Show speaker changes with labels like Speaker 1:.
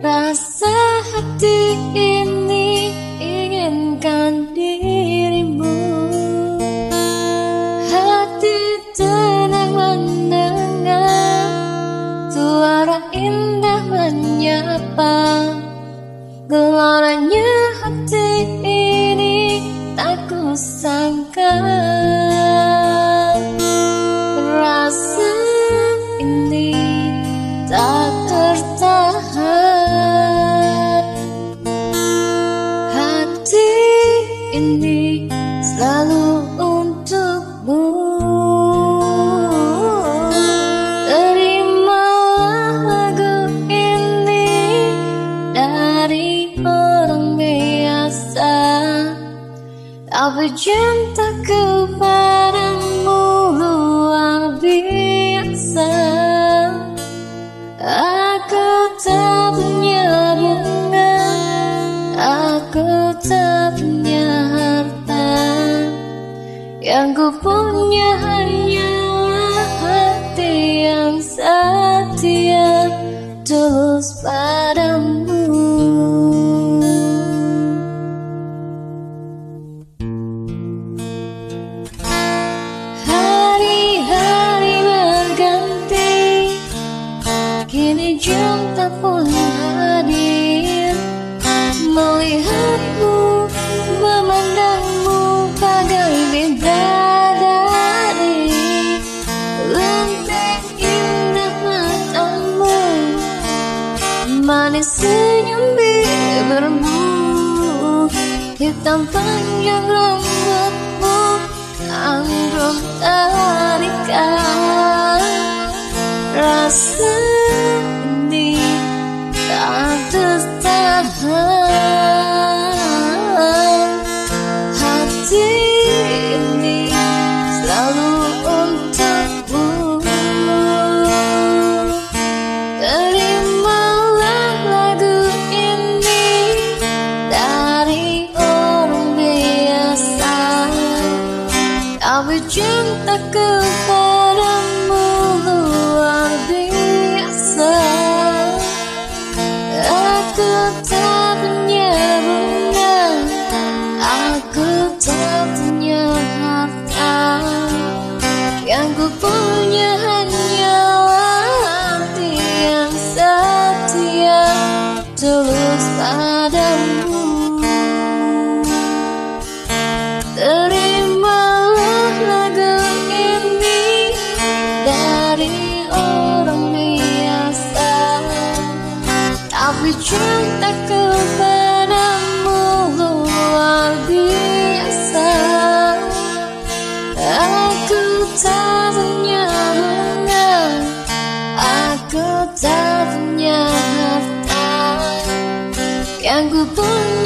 Speaker 1: Rasa hati ini inginkan dirimu. Hati tenang mendengar suara indah menyapa. Gelaranya hati ini tak kusangka. Rasa ini tak tertahan. Hati ini selalu untukmu. Terimalah lagu ini dari orang biasa, tapi cintaku padamu luar biasa. Aku tak punya bunga, aku tak punya harta. Yang ku punya hanyalah hati yang setia, tulus padamu. Hari-hari berganti, kini cinta pun hadir. Melihatmu, memandangmu bagai bidadari. Lentik indah matamu, manis senyum bibirmu, hitam panjang rambutmu, anggun tarikan. Rasa ini tak tertahan. Hati ini selalu untukmu. Terimalah lagu ini dari orang biasa, tapi cintaku padamu luar biasa. Aku tak punya bunga, aku tak punya harta. Yang ku punya hanyalah hati yang setia, tulus padamu. Terimalah lagu ini dari orang biasa, tapi cintaku padamu luar biasa. Aku tak punya bunga, aku tak punya harta. Yang ku punya